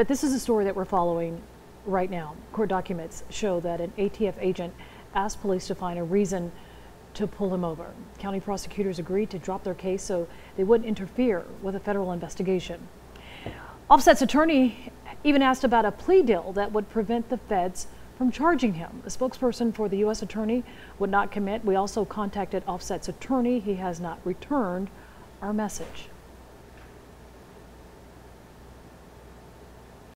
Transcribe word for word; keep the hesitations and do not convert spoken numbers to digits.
But this is a story that we're following right now. Court documents show that an A T F agent asked police to find a reason to pull him over. County prosecutors agreed to drop their case so they wouldn't interfere with a federal investigation. Offset's attorney even asked about a plea deal that would prevent the feds from charging him. A spokesperson for the U S attorney would not commit. We also contacted Offset's attorney. He has not returned our message.